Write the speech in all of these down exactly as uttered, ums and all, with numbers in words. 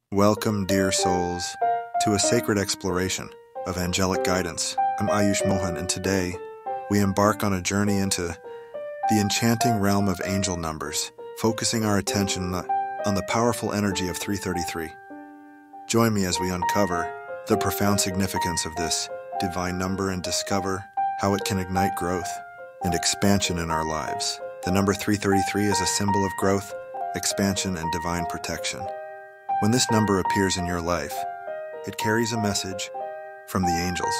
Welcome, dear souls, to a sacred exploration of angelic guidance. I'm Aayush Mohan, and today we embark on a journey into the enchanting realm of angel numbers, focusing our attention on the powerful energy of three thirty-three. Join me as we uncover the profound significance of this divine number and discover how it can ignite growth and expansion in our lives. The number three thirty-three is a symbol of growth, expansion, and divine protection. When this number appears in your life, it carries a message from the angels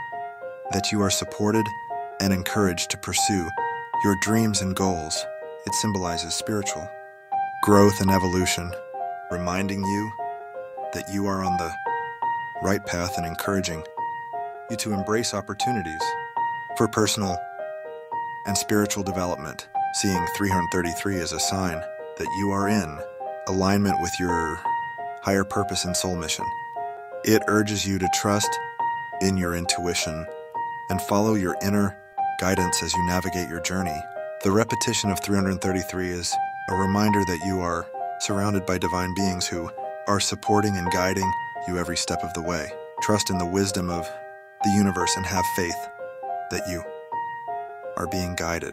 that you are supported and encouraged to pursue your dreams and goals. It symbolizes spiritual growth and evolution, reminding you that you are on the right path and encouraging you to embrace opportunities for personal and spiritual development. Seeing three thirty-three as a sign that you are in alignment with your higher purpose and soul mission. It urges you to trust in your intuition and follow your inner guidance as you navigate your journey. The repetition of three thirty-three is a reminder that you are surrounded by divine beings who are supporting and guiding you every step of the way. Trust in the wisdom of the universe and have faith that you are being guided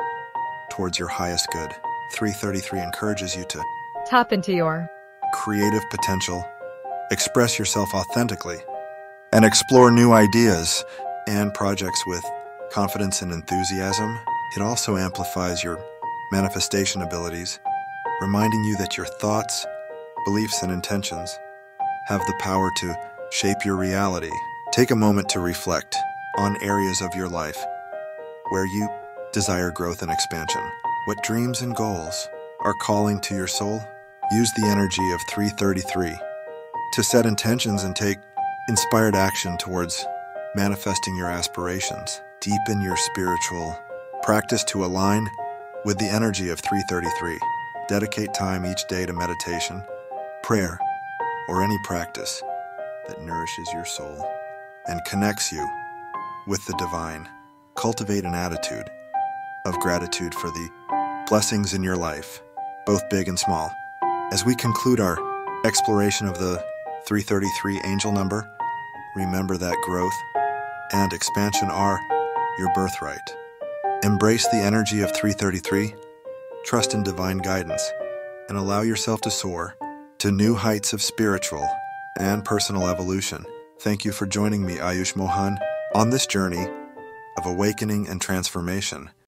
towards your highest good. three thirty-three encourages you to tap into your creative potential, express yourself authentically, and explore new ideas and projects with confidence and enthusiasm. It also amplifies your manifestation abilities, reminding you that your thoughts, beliefs, and intentions have the power to shape your reality. Take a moment to reflect on areas of your life where you desire growth and expansion. What dreams and goals are calling to your soul? Use the energy of three thirty-three to set intentions and take inspired action towards manifesting your aspirations. Deepen your spiritual practice to align with the energy of three thirty-three. Dedicate time each day to meditation, prayer, or any practice that nourishes your soul and connects you with the divine. Cultivate an attitude of gratitude for the blessings in your life, both big and small. As we conclude our exploration of the three thirty-three angel number, remember that growth and expansion are your birthright. Embrace the energy of three thirty-three, trust in divine guidance, and allow yourself to soar to new heights of spiritual and personal evolution. Thank you for joining me, Aayush Mohan, on this journey of awakening and transformation.